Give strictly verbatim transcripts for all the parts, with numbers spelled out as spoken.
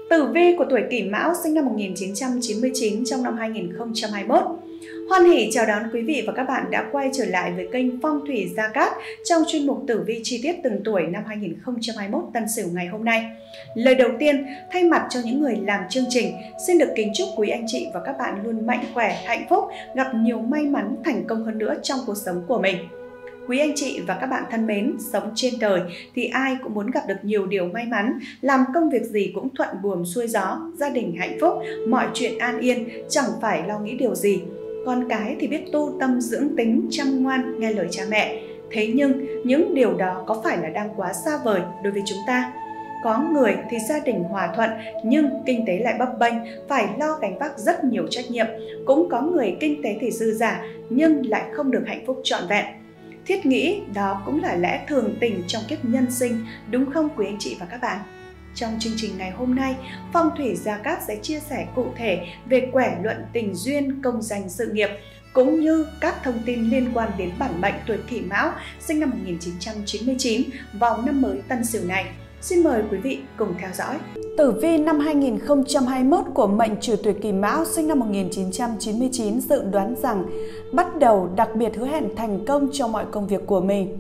Tử vi của tuổi Kỷ Mão sinh năm một nghìn chín trăm chín mươi chín trong năm hai nghìn không trăm hai mươi mốt. Hoan hỉ chào đón quý vị và các bạn đã quay trở lại với kênh Phong thủy Gia Cát trong chuyên mục tử vi chi tiết từng tuổi năm hai nghìn không trăm hai mươi mốt Tân Sửu ngày hôm nay. Lời đầu tiên, thay mặt cho những người làm chương trình, xin được kính chúc quý anh chị và các bạn luôn mạnh khỏe, hạnh phúc, gặp nhiều may mắn, thành công hơn nữa trong cuộc sống của mình. Quý anh chị và các bạn thân mến, sống trên đời thì ai cũng muốn gặp được nhiều điều may mắn, làm công việc gì cũng thuận buồm xuôi gió, gia đình hạnh phúc, mọi chuyện an yên, chẳng phải lo nghĩ điều gì. Con cái thì biết tu tâm dưỡng tính, chăm ngoan, nghe lời cha mẹ. Thế nhưng những điều đó có phải là đang quá xa vời đối với chúng ta? Có người thì gia đình hòa thuận nhưng kinh tế lại bấp bênh, phải lo gánh vác rất nhiều trách nhiệm. Cũng có người kinh tế thì dư dả nhưng lại không được hạnh phúc trọn vẹn. Thiết nghĩ đó cũng là lẽ thường tình trong kiếp nhân sinh, đúng không quý anh chị và các bạn? Trong chương trình ngày hôm nay, Phong thủy Gia Cát sẽ chia sẻ cụ thể về quẻ luận tình duyên, công danh sự nghiệp, cũng như các thông tin liên quan đến bản mệnh tuổi Kỷ Mão sinh năm một nghìn chín trăm chín mươi chín vào năm mới Tân Sửu này. Xin mời quý vị cùng theo dõi. Tử vi năm hai nghìn không trăm hai mươi mốt của mệnh chủ tuổi Kỷ Mão sinh năm một nghìn chín trăm chín mươi chín dự đoán rằng bắt đầu đặc biệt hứa hẹn thành công trong mọi công việc của mình.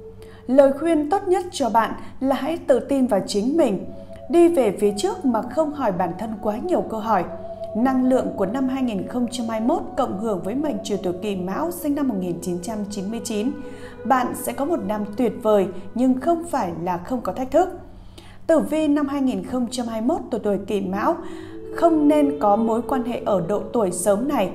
Lời khuyên tốt nhất cho bạn là hãy tự tin vào chính mình, đi về phía trước mà không hỏi bản thân quá nhiều câu hỏi. Năng lượng của năm hai nghìn không trăm hai mươi mốt cộng hưởng với mệnh chủ tuổi Kỷ Mão sinh năm một nghìn chín trăm chín mươi chín, bạn sẽ có một năm tuyệt vời nhưng không phải là không có thách thức. Tử vi năm hai nghìn không trăm hai mươi mốt của tuổi Kỷ Mão không nên có mối quan hệ ở độ tuổi sớm này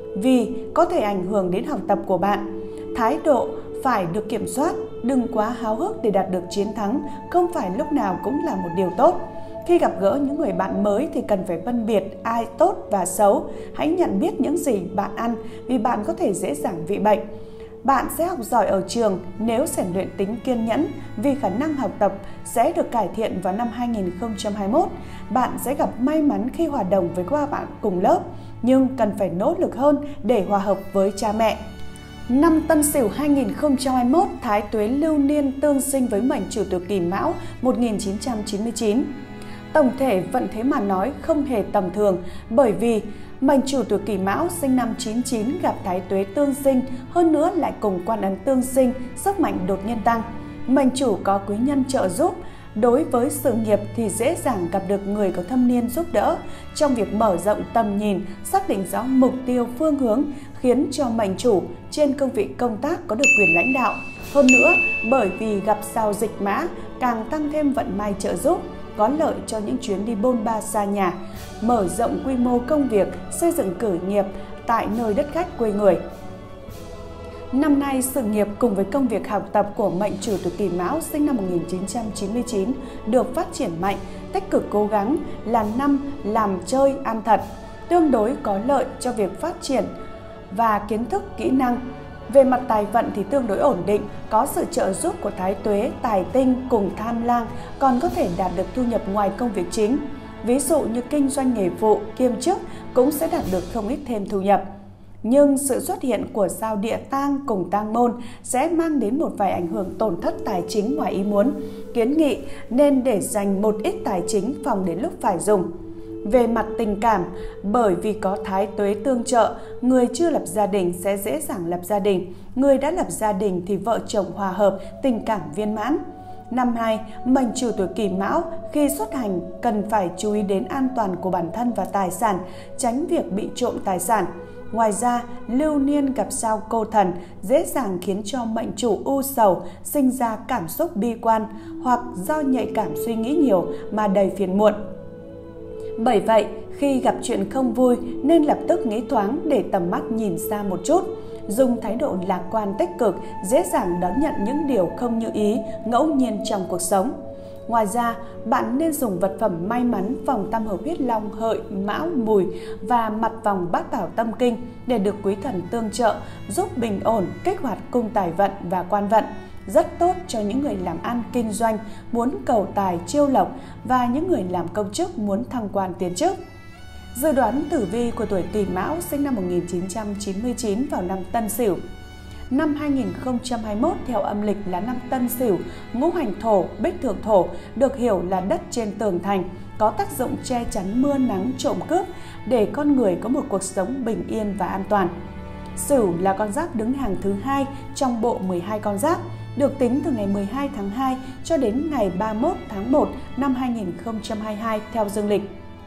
vì có thể ảnh hưởng đến học tập của bạn. Thái độ phải được kiểm soát, đừng quá háo hức để đạt được chiến thắng, không phải lúc nào cũng là một điều tốt. Khi gặp gỡ những người bạn mới thì cần phải phân biệt ai tốt và xấu. Hãy nhận biết những gì bạn ăn vì bạn có thể dễ dàng bị bệnh. Bạn sẽ học giỏi ở trường nếu rèn luyện tính kiên nhẫn vì khả năng học tập sẽ được cải thiện vào năm hai nghìn không trăm hai mươi mốt. Bạn sẽ gặp may mắn khi hòa đồng với các bạn cùng lớp, nhưng cần phải nỗ lực hơn để hòa hợp với cha mẹ. Năm Tân Sửu hai nghìn không trăm hai mươi mốt, Thái Tuế lưu niên tương sinh với mệnh chủ tuổi Kỷ Mão một nghìn chín trăm chín mươi chín. Tổng thể vận thế mà nói không hề tầm thường, bởi vì mệnh chủ tuổi Kỷ Mão sinh năm chín mươi chín gặp Thái Tuế tương sinh, hơn nữa lại cùng quan ấn tương sinh, sức mạnh đột nhiên tăng. Mệnh chủ có quý nhân trợ giúp, đối với sự nghiệp thì dễ dàng gặp được người có thâm niên giúp đỡ. Trong việc mở rộng tầm nhìn, xác định rõ mục tiêu phương hướng, khiến cho mệnh chủ trên cương vị công tác có được quyền lãnh đạo. Hơn nữa, bởi vì gặp sao dịch mã, càng tăng thêm vận may trợ giúp, có lợi cho những chuyến đi bôn ba xa nhà, mở rộng quy mô công việc, xây dựng khởi nghiệp tại nơi đất khách quê người. Năm nay, sự nghiệp cùng với công việc học tập của mệnh chủ tuổi Kỷ Mão sinh năm một nghìn chín trăm chín mươi chín được phát triển mạnh, tích cực cố gắng, là năm làm chơi ăn thật, tương đối có lợi cho việc phát triển và kiến thức, kỹ năng. Về mặt tài vận thì tương đối ổn định, có sự trợ giúp của Thái Tuế, tài tinh cùng tham lang, còn có thể đạt được thu nhập ngoài công việc chính. Ví dụ như kinh doanh nghề vụ, kiêm chức cũng sẽ đạt được không ít thêm thu nhập. Nhưng sự xuất hiện của sao địa tang cùng tang môn sẽ mang đến một vài ảnh hưởng tổn thất tài chính ngoài ý muốn. Kiến nghị nên để dành một ít tài chính phòng đến lúc phải dùng. Về mặt tình cảm, bởi vì có Thái Tuế tương trợ, người chưa lập gia đình sẽ dễ dàng lập gia đình. Người đã lập gia đình thì vợ chồng hòa hợp, tình cảm viên mãn. Năm hai, mệnh chủ tuổi Kỷ Mão khi xuất hành cần phải chú ý đến an toàn của bản thân và tài sản, tránh việc bị trộm tài sản. Ngoài ra, lưu niên gặp sao cô thần dễ dàng khiến cho mệnh chủ u sầu, sinh ra cảm xúc bi quan hoặc do nhạy cảm suy nghĩ nhiều mà đầy phiền muộn. Bởi vậy, khi gặp chuyện không vui nên lập tức nghĩ thoáng để tầm mắt nhìn xa một chút. Dùng thái độ lạc quan tích cực, dễ dàng đón nhận những điều không như ý, ngẫu nhiên trong cuộc sống. Ngoài ra, bạn nên dùng vật phẩm may mắn vòng tam hợp huyết long, hợi, mão, mùi và mặt vòng bát bảo tâm kinh để được quý thần tương trợ, giúp bình ổn, kích hoạt cung tài vận và quan vận. Rất tốt cho những người làm ăn kinh doanh, muốn cầu tài chiêu lộc và những người làm công chức muốn thăng quan tiến chức. Dự đoán tử vi của tuổi Kỷ Mão sinh năm một nghìn chín trăm chín mươi chín vào năm Tân Sửu. Năm hai nghìn không trăm hai mươi mốt theo âm lịch là năm Tân Sửu, ngũ hành thổ, bích thượng thổ, được hiểu là đất trên tường thành, có tác dụng che chắn mưa nắng trộm cướp để con người có một cuộc sống bình yên và an toàn. Sửu là con giáp đứng hàng thứ hai trong bộ mười hai con giáp, được tính từ ngày mười hai tháng hai cho đến ngày ba mươi mốt tháng một năm hai nghìn không trăm hai mươi hai theo dương lịch.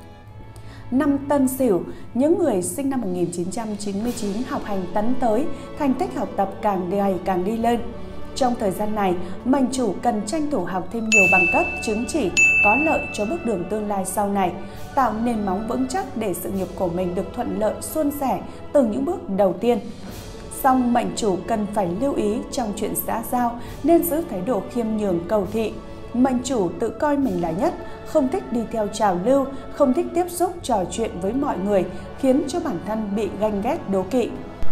Năm Tân Sửu, những người sinh năm một nghìn chín trăm chín mươi chín học hành tấn tới, thành tích học tập càng ngày càng đi lên. Trong thời gian này, mệnh chủ cần tranh thủ học thêm nhiều bằng cấp, chứng chỉ có lợi cho bước đường tương lai sau này, tạo nền móng vững chắc để sự nghiệp của mình được thuận lợi suôn sẻ từ những bước đầu tiên. Song mệnh chủ cần phải lưu ý trong chuyện xã giao nên giữ thái độ khiêm nhường cầu thị. Mệnh chủ tự coi mình là nhất, không thích đi theo trào lưu, không thích tiếp xúc trò chuyện với mọi người, khiến cho bản thân bị ganh ghét đố kỵ.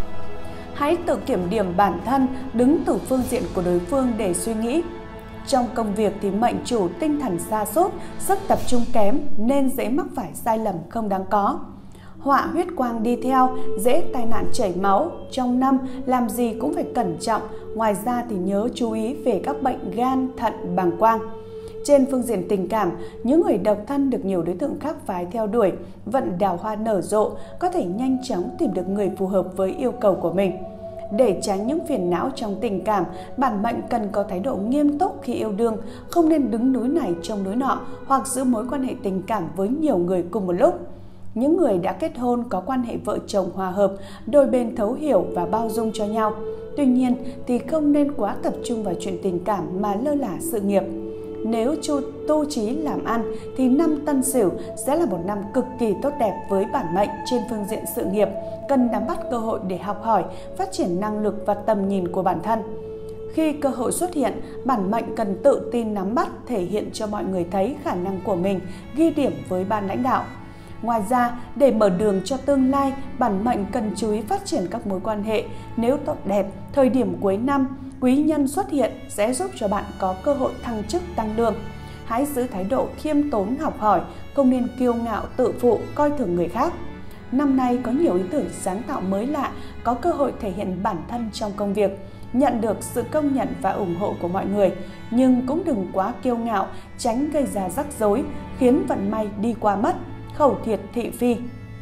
Hãy tự kiểm điểm bản thân, đứng từ phương diện của đối phương để suy nghĩ. Trong công việc thì mệnh chủ tinh thần sa sút, sức tập trung kém nên dễ mắc phải sai lầm không đáng có. Họa huyết quang đi theo, dễ tai nạn chảy máu. Trong năm, làm gì cũng phải cẩn trọng. Ngoài ra thì nhớ chú ý về các bệnh gan, thận, bàng quang. Trên phương diện tình cảm, những người độc thân được nhiều đối tượng khác phái theo đuổi, vận đào hoa nở rộ, có thể nhanh chóng tìm được người phù hợp với yêu cầu của mình. Để tránh những phiền não trong tình cảm, bản mệnh cần có thái độ nghiêm túc khi yêu đương, không nên đứng núi này trông núi nọ hoặc giữ mối quan hệ tình cảm với nhiều người cùng một lúc. Những người đã kết hôn có quan hệ vợ chồng hòa hợp, đôi bên thấu hiểu và bao dung cho nhau. Tuy nhiên thì không nên quá tập trung vào chuyện tình cảm mà lơ là sự nghiệp. Nếu chu tu trí làm ăn thì năm Tân Sửu sẽ là một năm cực kỳ tốt đẹp với bản mệnh trên phương diện sự nghiệp, cần nắm bắt cơ hội để học hỏi, phát triển năng lực và tầm nhìn của bản thân. Khi cơ hội xuất hiện, bản mệnh cần tự tin nắm bắt, thể hiện cho mọi người thấy khả năng của mình, ghi điểm với ban lãnh đạo. Ngoài ra, để mở đường cho tương lai, bản mệnh cần chú ý phát triển các mối quan hệ. Nếu tốt đẹp, thời điểm cuối năm, quý nhân xuất hiện sẽ giúp cho bạn có cơ hội thăng chức tăng lương. Hãy giữ thái độ khiêm tốn học hỏi, không nên kiêu ngạo tự phụ, coi thường người khác. Năm nay có nhiều ý tưởng sáng tạo mới lạ, có cơ hội thể hiện bản thân trong công việc, nhận được sự công nhận và ủng hộ của mọi người. Nhưng cũng đừng quá kiêu ngạo, tránh gây ra rắc rối, khiến vận may đi qua mất, khẩu thiệt thị phi.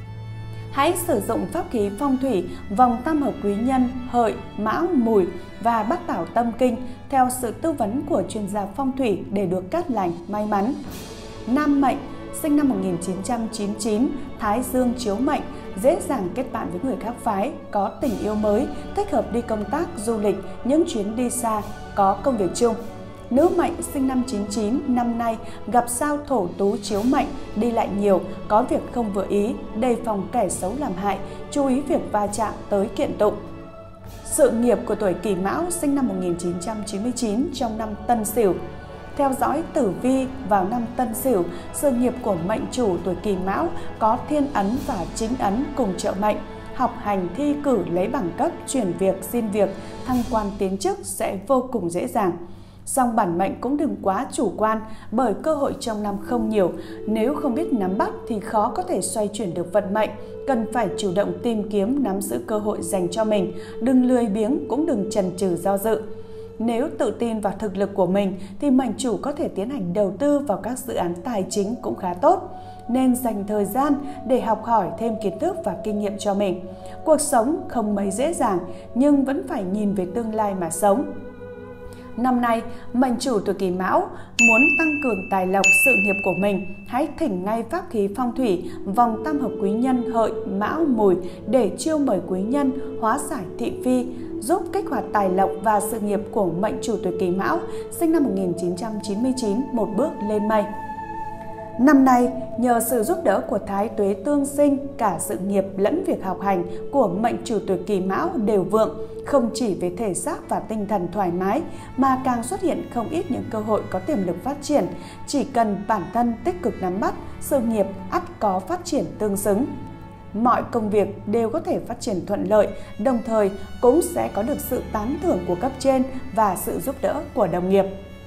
Hãy sử dụng pháp khí phong thủy vòng tam hợp quý nhân Hợi, Mão, Mùi và Bát Bảo Tâm Kinh theo sự tư vấn của chuyên gia phong thủy để được cát lành, may mắn. Nam mệnh sinh năm một nghìn chín trăm chín mươi chín, Thái Dương chiếu mệnh, dễ dàng kết bạn với người khác phái, có tình yêu mới, thích hợp đi công tác, du lịch, những chuyến đi xa, có công việc chung. Nữ mệnh sinh năm chín chín, năm nay gặp sao Thổ Tú chiếu mệnh, đi lại nhiều, có việc không vừa ý, đề phòng kẻ xấu làm hại, chú ý việc va chạm tới kiện tụng. Sự nghiệp của tuổi Kỷ Mão sinh năm một nghìn chín trăm chín mươi chín trong năm Tân Sửu. Theo dõi tử vi vào năm Tân Sửu, sự nghiệp của mệnh chủ tuổi Kỷ Mão có thiên ấn và chính ấn cùng trợ mệnh. Học hành, thi cử, lấy bằng cấp, chuyển việc, xin việc, thăng quan tiến chức sẽ vô cùng dễ dàng. Song bản mệnh cũng đừng quá chủ quan bởi cơ hội trong năm không nhiều. Nếu không biết nắm bắt thì khó có thể xoay chuyển được vận mệnh. Cần phải chủ động tìm kiếm, nắm giữ cơ hội dành cho mình. Đừng lười biếng, cũng đừng chần chừ do dự. Nếu tự tin vào thực lực của mình thì mệnh chủ có thể tiến hành đầu tư vào các dự án tài chính cũng khá tốt. Nên dành thời gian để học hỏi thêm kiến thức và kinh nghiệm cho mình. Cuộc sống không mấy dễ dàng nhưng vẫn phải nhìn về tương lai mà sống. Năm nay, mệnh chủ tuổi Kỷ Mão muốn tăng cường tài lộc sự nghiệp của mình, hãy thỉnh ngay pháp khí phong thủy vòng tam hợp quý nhân Hợi, Mão, Mùi để chiêu mời quý nhân, hóa giải thị phi, giúp kích hoạt tài lộc và sự nghiệp của mệnh chủ tuổi Kỷ Mão sinh năm một nghìn chín trăm chín mươi chín một bước lên mây. Năm nay, nhờ sự giúp đỡ của Thái Tuế tương sinh, cả sự nghiệp lẫn việc học hành của mệnh chủ tuổi Kỷ Mão đều vượng, không chỉ về thể xác và tinh thần thoải mái mà càng xuất hiện không ít những cơ hội có tiềm lực phát triển. Chỉ cần bản thân tích cực nắm bắt, sự nghiệp ắt có phát triển tương xứng. Mọi công việc đều có thể phát triển thuận lợi, đồng thời cũng sẽ có được sự tán thưởng của cấp trên và sự giúp đỡ của đồng nghiệp.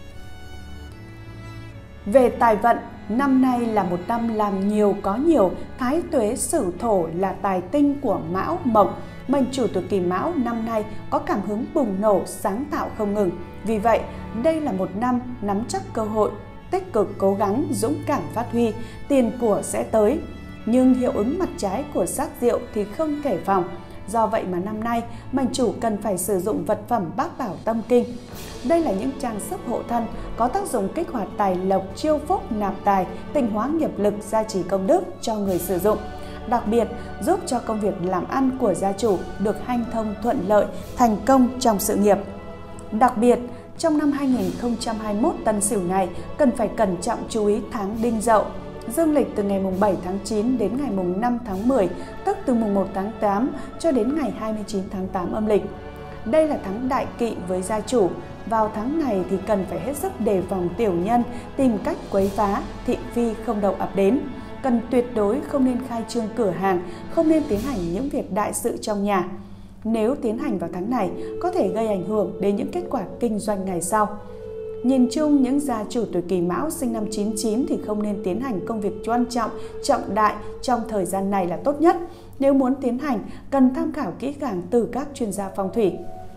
Về tài vận, năm nay là một năm làm nhiều có nhiều, Thái Tuế Sửu Thổ là tài tinh của Mão Mộc. Mệnh chủ tuổi Kỷ Mão năm nay có cảm hứng bùng nổ, sáng tạo không ngừng. Vì vậy, đây là một năm nắm chắc cơ hội, tích cực cố gắng, dũng cảm phát huy, tiền của sẽ tới. Nhưng hiệu ứng mặt trái của sắc rượu thì không kể phòng. Do vậy mà năm nay, mệnh chủ cần phải sử dụng vật phẩm bát bảo tâm kinh. Đây là những trang sức hộ thân có tác dụng kích hoạt tài lộc, chiêu phúc, nạp tài, tịnh hóa nghiệp lực, gia trì công đức cho người sử dụng. Đặc biệt, giúp cho công việc làm ăn của gia chủ được hanh thông thuận lợi, thành công trong sự nghiệp. Đặc biệt, trong năm hai nghìn không trăm hai mươi mốt Tân Sửu này, cần phải cẩn trọng chú ý tháng Đinh Dậu. Dương lịch từ ngày bảy tháng chín đến ngày năm tháng mười, tức từ mùng một tháng tám cho đến ngày hai mươi chín tháng tám âm lịch. Đây là tháng đại kỵ với gia chủ. Vào tháng này thì cần phải hết sức đề phòng tiểu nhân tìm cách quấy phá, thị phi không đầu ập đến. Cần tuyệt đối không nên khai trương cửa hàng, không nên tiến hành những việc đại sự trong nhà. Nếu tiến hành vào tháng này, có thể gây ảnh hưởng đến những kết quả kinh doanh ngày sau. Nhìn chung, những gia chủ tuổi Kỷ Mão sinh năm chín chín thì không nên tiến hành công việc quan trọng, trọng đại trong thời gian này là tốt nhất. Nếu muốn tiến hành, cần tham khảo kỹ càng từ các chuyên gia phong thủy.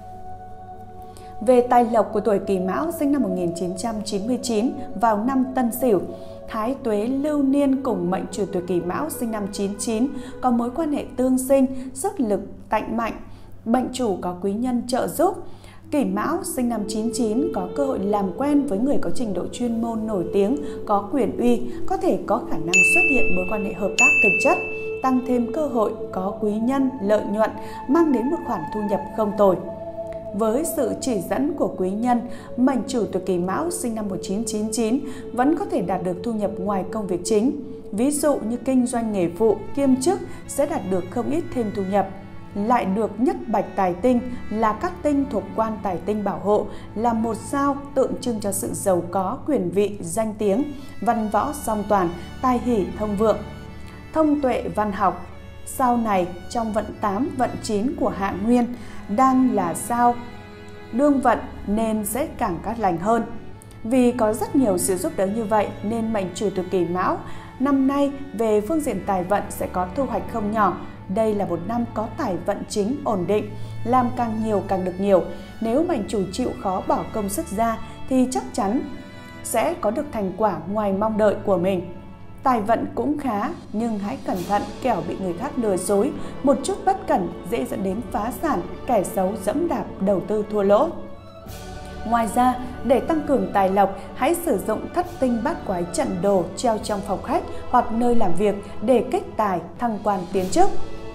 Về tài lộc của tuổi Kỷ Mão sinh năm một nghìn chín trăm chín mươi chín vào năm Tân Sửu, Thái Tuế lưu niên cùng mệnh chủ tuổi Kỷ Mão sinh năm chín chín có mối quan hệ tương sinh, sức lực tạnh mạnh, mệnh chủ có quý nhân trợ giúp. Kỷ Mão sinh năm chín chín có cơ hội làm quen với người có trình độ chuyên môn nổi tiếng, có quyền uy, có thể có khả năng xuất hiện mối quan hệ hợp tác thực chất, tăng thêm cơ hội có quý nhân, lợi nhuận, mang đến một khoản thu nhập không tồi. Với sự chỉ dẫn của quý nhân, mệnh chủ tuổi Kỷ Mão sinh năm một nghìn chín trăm chín mươi chín vẫn có thể đạt được thu nhập ngoài công việc chính. Ví dụ như kinh doanh nghề phụ, kiêm chức sẽ đạt được không ít thêm thu nhập. Lại được nhất bạch tài tinh là các tinh thuộc quan tài tinh bảo hộ, là một sao tượng trưng cho sự giàu có, quyền vị, danh tiếng, văn võ song toàn, tài hỷ thông vượng. Thông tuệ văn học. Sao này trong vận tám, vận chín của Hạ Nguyên đang là sao đương vận nên sẽ càng cát lành hơn. Vì có rất nhiều sự giúp đỡ như vậy nên mệnh chủ tuổi Kỷ Mão năm nay về phương diện tài vận sẽ có thu hoạch không nhỏ. Đây là một năm có tài vận chính ổn định, làm càng nhiều càng được nhiều. Nếu mệnh chủ chịu khó bỏ công sức ra thì chắc chắn sẽ có được thành quả ngoài mong đợi của mình. Tài vận cũng khá, nhưng hãy cẩn thận kẻo bị người khác lừa dối, một chút bất cẩn dễ dẫn đến phá sản, kẻ xấu dẫm đạp, đầu tư thua lỗ. Ngoài ra, để tăng cường tài lộc, hãy sử dụng thất tinh bát quái trận đồ treo trong phòng khách hoặc nơi làm việc để kích tài, thăng quan tiến chức.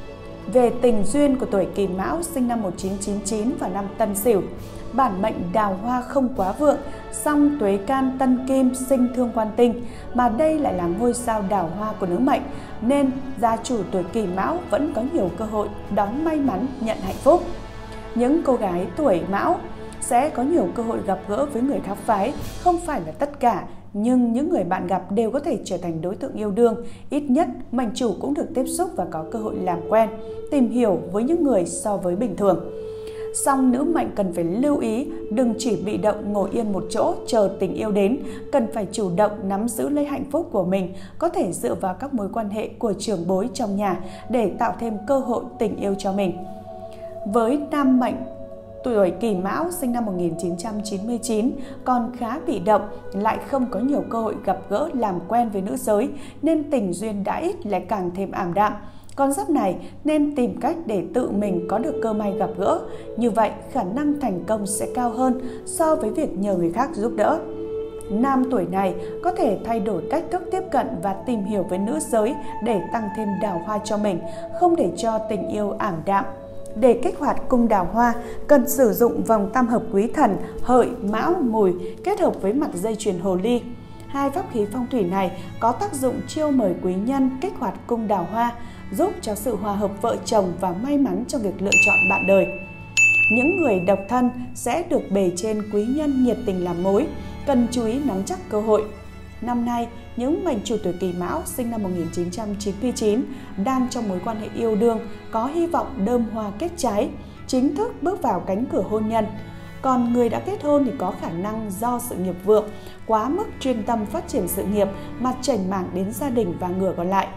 Về tình duyên của tuổi Kỷ Mão sinh năm một nghìn chín trăm chín mươi chín và năm Tân Sửu, bản mệnh đào hoa không quá vượng, song tuế can tân kim sinh thương quan tinh, mà đây lại là ngôi sao đào hoa của nữ mệnh, nên gia chủ tuổi Kỷ Mão vẫn có nhiều cơ hội đón may mắn, nhận hạnh phúc. Những cô gái tuổi Mão sẽ có nhiều cơ hội gặp gỡ với người khác phái, không phải là tất cả, nhưng những người bạn gặp đều có thể trở thành đối tượng yêu đương. Ít nhất, mệnh chủ cũng được tiếp xúc và có cơ hội làm quen, tìm hiểu với những người so với bình thường. Song nữ mệnh cần phải lưu ý, đừng chỉ bị động ngồi yên một chỗ chờ tình yêu đến, cần phải chủ động nắm giữ lấy hạnh phúc của mình, có thể dựa vào các mối quan hệ của trưởng bối trong nhà để tạo thêm cơ hội tình yêu cho mình. Với nam mệnh tuổi Kỷ Mão sinh năm một nghìn chín trăm chín mươi chín còn khá bị động, lại không có nhiều cơ hội gặp gỡ làm quen với nữ giới, nên tình duyên đã ít lại càng thêm ảm đạm. Con giáp này nên tìm cách để tự mình có được cơ may gặp gỡ, như vậy khả năng thành công sẽ cao hơn so với việc nhờ người khác giúp đỡ. Nam tuổi này có thể thay đổi cách thức tiếp cận và tìm hiểu với nữ giới để tăng thêm đào hoa cho mình, không để cho tình yêu ảm đạm. Để kích hoạt cung đào hoa, cần sử dụng vòng tam hợp quý thần Hợi, Mão, Mùi kết hợp với mặt dây chuyền hồ ly. Hai pháp khí phong thủy này có tác dụng chiêu mời quý nhân, kích hoạt cung đào hoa, giúp cho sự hòa hợp vợ chồng và may mắn trong việc lựa chọn bạn đời. Những người độc thân sẽ được bề trên quý nhân nhiệt tình làm mối, cần chú ý nắm chắc cơ hội. Năm nay, những mệnh chủ tuổi Kỷ Mão sinh năm một nghìn chín trăm chín mươi chín đang trong mối quan hệ yêu đương, có hy vọng đơm hoa kết trái, chính thức bước vào cánh cửa hôn nhân. Còn người đã kết hôn thì có khả năng do sự nghiệp vượng, quá mức chuyên tâm phát triển sự nghiệp mà chảnh mảng đến gia đình và ngửa còn lại,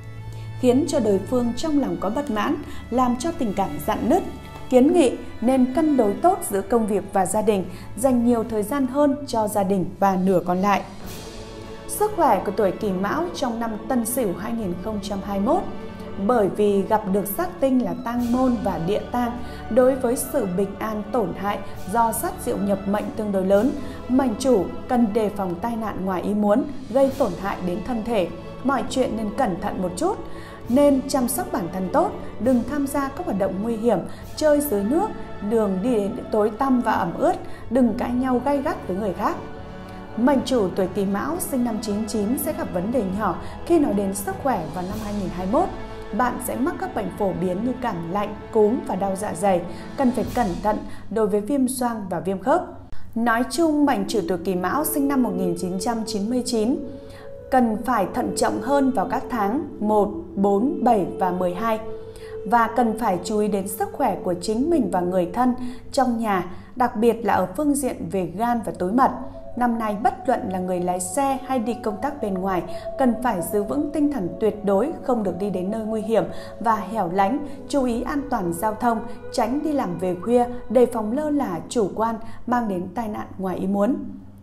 khiến cho đối phương trong lòng có bất mãn, làm cho tình cảm rạn nứt. Kiến nghị nên cân đối tốt giữa công việc và gia đình, dành nhiều thời gian hơn cho gia đình và nửa còn lại. Sức khỏe của tuổi Kỷ Mão trong năm Tân Sửu hai nghìn không trăm hai mươi mốt. Bởi vì gặp được sát tinh là tang môn và địa tang, đối với sự bình an tổn hại do sát diệu nhập mệnh tương đối lớn, mệnh chủ cần đề phòng tai nạn ngoài ý muốn gây tổn hại đến thân thể. Mọi chuyện nên cẩn thận một chút, nên chăm sóc bản thân tốt, đừng tham gia các hoạt động nguy hiểm, chơi dưới nước, đường đi đến tối tăm và ẩm ướt, đừng cãi nhau gay gắt với người khác. Mệnh chủ tuổi Kỷ Mão sinh năm chín chín sẽ gặp vấn đề nhỏ khi nói đến sức khỏe vào năm hai nghìn không trăm hai mươi mốt. Bạn sẽ mắc các bệnh phổ biến như cảm lạnh, cúm và đau dạ dày, cần phải cẩn thận đối với viêm xoang và viêm khớp. Nói chung, mệnh chủ tuổi Kỷ Mão sinh năm một nghìn chín trăm chín mươi chín cần phải thận trọng hơn vào các tháng một, bốn, bảy và mười hai và cần phải chú ý đến sức khỏe của chính mình và người thân trong nhà, đặc biệt là ở phương diện về gan và túi mật. Năm nay bất luận là người lái xe hay đi công tác bên ngoài cần phải giữ vững tinh thần tuyệt đối, không được đi đến nơi nguy hiểm và hẻo lánh, chú ý an toàn giao thông, tránh đi làm về khuya, đề phòng lơ là chủ quan mang đến tai nạn ngoài ý muốn.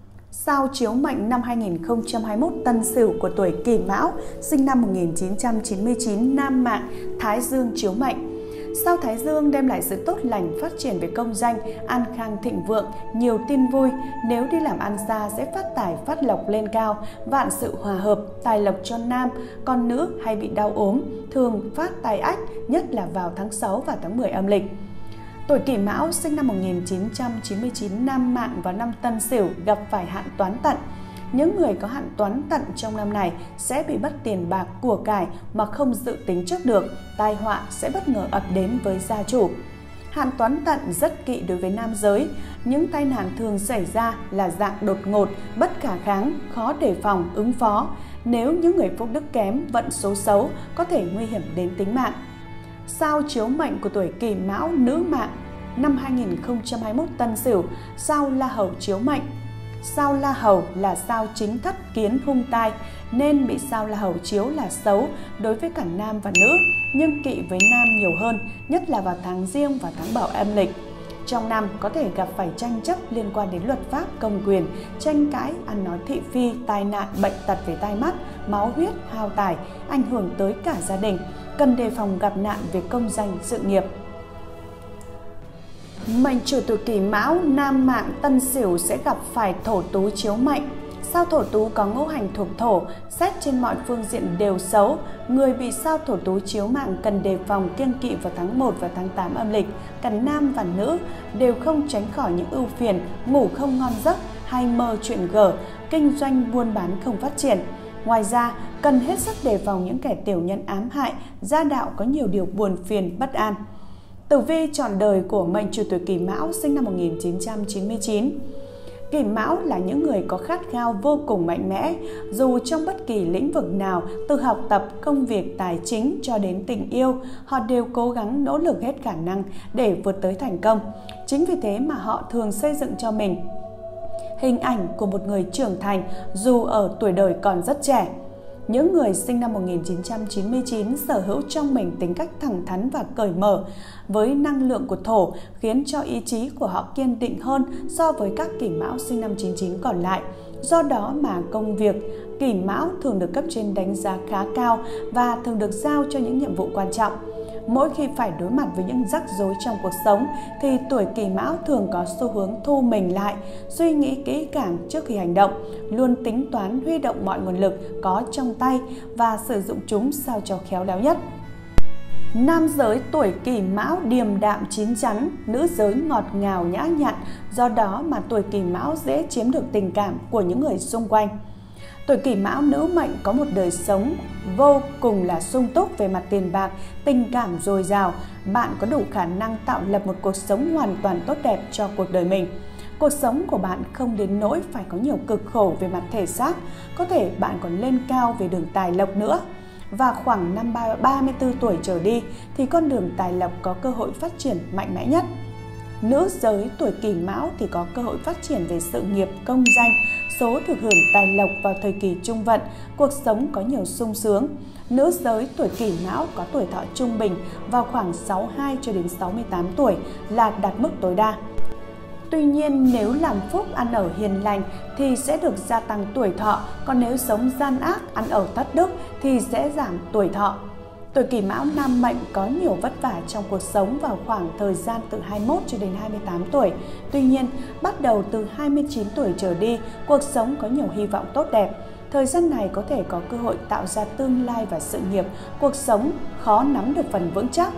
Sao chiếu mệnh năm hai nghìn không trăm hai mươi mốt Tân Sửu của tuổi Kỷ Mão sinh năm một nghìn chín trăm chín mươi chín nam mạng Thái Dương chiếu mệnh. Sao Thái Dương đem lại sự tốt lành, phát triển về công danh, an khang thịnh vượng, nhiều tin vui. Nếu đi làm ăn xa sẽ phát tài phát lộc lên cao, vạn sự hòa hợp, tài lộc cho nam. Còn nữ hay bị đau ốm, thường phát tài ách, nhất là vào tháng sáu và tháng mười âm lịch. Tuổi Kỷ Mão sinh năm một nghìn chín trăm chín mươi chín nam mạng vào năm Tân Sửu gặp phải hạn toán tận. Những người có hạn toán tận trong năm này sẽ bị mất tiền bạc của cải mà không dự tính trước được, tai họa sẽ bất ngờ ập đến với gia chủ. Hạn toán tận rất kỵ đối với nam giới, những tai nạn thường xảy ra là dạng đột ngột, bất khả kháng, khó đề phòng, ứng phó. Nếu những người phúc đức kém, vận số xấu có thể nguy hiểm đến tính mạng. Sao chiếu mệnh của tuổi Kỷ Mão nữ mạng năm hai nghìn không trăm hai mươi mốt Tân Sửu, sao La Hầu chiếu mệnh. Sao La Hầu là sao chính thất kiến hung tai nên bị sao La Hầu chiếu là xấu đối với cả nam và nữ, nhưng kỵ với nam nhiều hơn, nhất là vào tháng Giêng và tháng Bạo âm lịch. Trong năm có thể gặp phải tranh chấp liên quan đến luật pháp, công quyền, tranh cãi, ăn nói thị phi, tai nạn, bệnh tật về tai mắt, máu huyết, hao tài, ảnh hưởng tới cả gia đình, cần đề phòng gặp nạn về công danh, sự nghiệp. Mệnh chủ tuổi Kỷ Mão nam mạng Tân Sửu sẽ gặp phải thổ tú chiếu mệnh. Sao thổ tú có ngũ hành thuộc thổ, xét trên mọi phương diện đều xấu. Người bị sao thổ tú chiếu mạng cần đề phòng kiêng kỵ vào tháng một và tháng tám âm lịch. Cả nam và nữ đều không tránh khỏi những ưu phiền, ngủ không ngon giấc hay mơ chuyện gở, kinh doanh buôn bán không phát triển. Ngoài ra, cần hết sức đề phòng những kẻ tiểu nhân ám hại, gia đạo có nhiều điều buồn phiền, bất an. Tử vi trọn đời của mệnh chủ tuổi Kỷ Mão sinh năm một nghìn chín trăm chín mươi chín. Kỷ Mão là những người có khát khao vô cùng mạnh mẽ, dù trong bất kỳ lĩnh vực nào, từ học tập, công việc, tài chính cho đến tình yêu, họ đều cố gắng nỗ lực hết khả năng để vượt tới thành công. Chính vì thế mà họ thường xây dựng cho mình hình ảnh của một người trưởng thành dù ở tuổi đời còn rất trẻ. Những người sinh năm một nghìn chín trăm chín mươi chín sở hữu trong mình tính cách thẳng thắn và cởi mở, với năng lượng của thổ khiến cho ý chí của họ kiên định hơn so với các Kỷ Mão sinh năm chín chín còn lại. Do đó mà công việc Kỷ Mão thường được cấp trên đánh giá khá cao và thường được giao cho những nhiệm vụ quan trọng. Mỗi khi phải đối mặt với những rắc rối trong cuộc sống thì tuổi Kỷ Mão thường có xu hướng thu mình lại, suy nghĩ kỹ càng trước khi hành động, luôn tính toán huy động mọi nguồn lực có trong tay và sử dụng chúng sao cho khéo léo nhất. Nam giới tuổi Kỷ Mão điềm đạm chín chắn, nữ giới ngọt ngào nhã nhặn, do đó mà tuổi Kỷ Mão dễ chiếm được tình cảm của những người xung quanh. Tuổi Kỷ Mão nữ mệnh có một đời sống vô cùng là sung túc về mặt tiền bạc, tình cảm dồi dào. Bạn có đủ khả năng tạo lập một cuộc sống hoàn toàn tốt đẹp cho cuộc đời mình. Cuộc sống của bạn không đến nỗi phải có nhiều cực khổ về mặt thể xác, có thể bạn còn lên cao về đường tài lộc nữa. Và khoảng năm ba mươi tư tuổi trở đi thì con đường tài lộc có cơ hội phát triển mạnh mẽ nhất. Nữ giới tuổi Kỷ Mão thì có cơ hội phát triển về sự nghiệp, công danh, số được hưởng tài lộc vào thời kỳ trung vận, cuộc sống có nhiều sung sướng. Nữ giới tuổi Kỷ Mão có tuổi thọ trung bình vào khoảng sáu mươi hai cho đến sáu mươi tám tuổi là đạt mức tối đa. Tuy nhiên nếu làm phúc ăn ở hiền lành thì sẽ được gia tăng tuổi thọ, còn nếu sống gian ác ăn ở thất đức thì sẽ giảm tuổi thọ. Tuổi Kỷ Mão nam mệnh có nhiều vất vả trong cuộc sống vào khoảng thời gian từ hai mươi mốt cho đến hai mươi tám tuổi. Tuy nhiên, bắt đầu từ hai mươi chín tuổi trở đi, cuộc sống có nhiều hy vọng tốt đẹp. Thời gian này có thể có cơ hội tạo ra tương lai và sự nghiệp, cuộc sống khó nắm được phần vững chắc.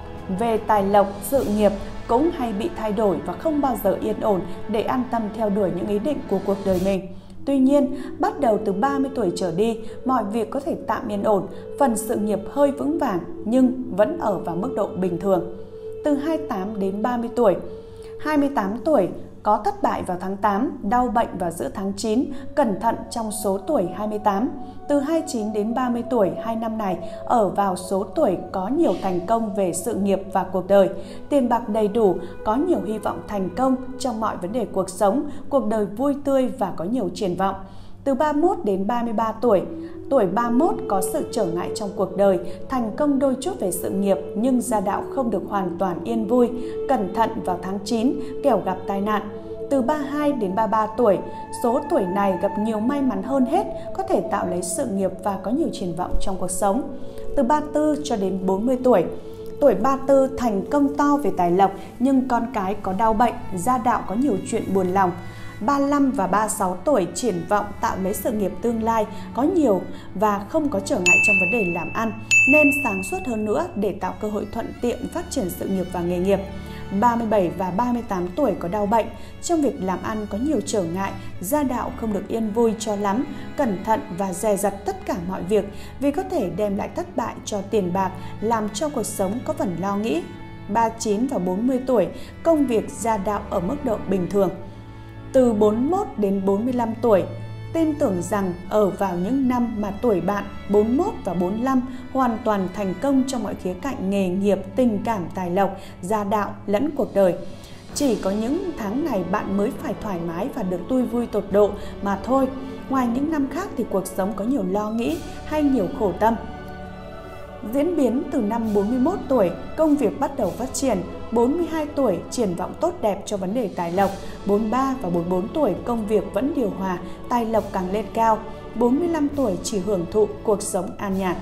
Về tài lộc, sự nghiệp cũng hay bị thay đổi và không bao giờ yên ổn để an tâm theo đuổi những ý định của cuộc đời mình. Tuy nhiên, bắt đầu từ ba mươi tuổi trở đi, mọi việc có thể tạm yên ổn, phần sự nghiệp hơi vững vàng nhưng vẫn ở vào mức độ bình thường. Từ hai mươi tám đến ba mươi tuổi, hai mươi tám tuổi có thất bại vào tháng tám, đau bệnh vào giữa tháng chín, cẩn thận trong số tuổi hai mươi tám. Từ hai mươi chín đến ba mươi tuổi, hai năm này ở vào số tuổi có nhiều thành công về sự nghiệp và cuộc đời. Tiền bạc đầy đủ, có nhiều hy vọng thành công trong mọi vấn đề cuộc sống, cuộc đời vui tươi và có nhiều triển vọng. Từ ba mươi mốt đến ba mươi ba tuổi, tuổi ba mươi mốt có sự trở ngại trong cuộc đời, thành công đôi chút về sự nghiệp nhưng gia đạo không được hoàn toàn yên vui, cẩn thận vào tháng chín, kẻo gặp tai nạn. Từ ba mươi hai đến ba mươi ba tuổi, số tuổi này gặp nhiều may mắn hơn hết, có thể tạo lấy sự nghiệp và có nhiều triển vọng trong cuộc sống. Từ ba mươi tư cho đến bốn mươi tuổi, tuổi ba mươi tư thành công to về tài lộc nhưng con cái có đau bệnh, gia đạo có nhiều chuyện buồn lòng. ba mươi lăm và ba mươi sáu tuổi triển vọng tạo lấy sự nghiệp tương lai có nhiều và không có trở ngại trong vấn đề làm ăn, nên sáng suốt hơn nữa để tạo cơ hội thuận tiện phát triển sự nghiệp và nghề nghiệp. ba mươi bảy và ba mươi tám tuổi có đau bệnh, trong việc làm ăn có nhiều trở ngại, gia đạo không được yên vui cho lắm, cẩn thận và dè dặt tất cả mọi việc vì có thể đem lại thất bại cho tiền bạc, làm cho cuộc sống có phần lo nghĩ. ba mươi chín và bốn mươi tuổi, công việc gia đạo ở mức độ bình thường. Từ bốn mươi mốt đến bốn mươi lăm tuổi, tin tưởng rằng ở vào những năm mà tuổi bạn bốn mươi mốt và bốn mươi lăm hoàn toàn thành công trong mọi khía cạnh nghề nghiệp, tình cảm, tài lộc, gia đạo lẫn cuộc đời. Chỉ có những tháng này bạn mới phải thoải mái và được tươi vui tột độ mà thôi. Ngoài những năm khác thì cuộc sống có nhiều lo nghĩ hay nhiều khổ tâm. Diễn biến từ năm bốn mươi mốt tuổi, công việc bắt đầu phát triển. bốn mươi hai tuổi, triển vọng tốt đẹp cho vấn đề tài lộc. bốn mươi ba và bốn mươi bốn tuổi, công việc vẫn điều hòa, tài lộc càng lên cao. bốn mươi lăm tuổi, chỉ hưởng thụ cuộc sống an nhàn.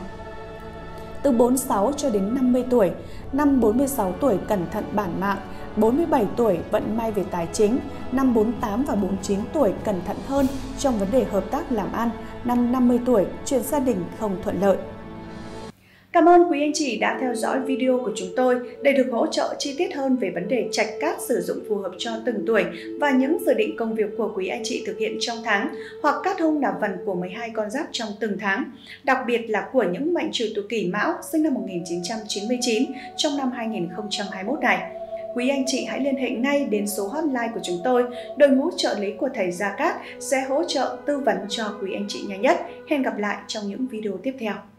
Từ bốn mươi sáu cho đến năm mươi tuổi, năm bốn mươi sáu tuổi cẩn thận bản mạng. bốn mươi bảy tuổi, vận may về tài chính. Năm bốn mươi tám và bốn mươi chín tuổi cẩn thận hơn trong vấn đề hợp tác làm ăn. Năm năm mươi tuổi, chuyện gia đình không thuận lợi. Cảm ơn quý anh chị đã theo dõi video của chúng tôi. Để được hỗ trợ chi tiết hơn về vấn đề trạch cát sử dụng phù hợp cho từng tuổi và những dự định công việc của quý anh chị thực hiện trong tháng, hoặc cát hung nạp vần của mười hai con giáp trong từng tháng, đặc biệt là của những mệnh chủ tuổi Kỷ Mão sinh năm một nghìn chín trăm chín mươi chín trong năm hai nghìn không trăm hai mươi mốt này, quý anh chị hãy liên hệ ngay đến số hotline của chúng tôi. Đội ngũ trợ lý của thầy Gia Cát sẽ hỗ trợ tư vấn cho quý anh chị nhanh nhất. Hẹn gặp lại trong những video tiếp theo.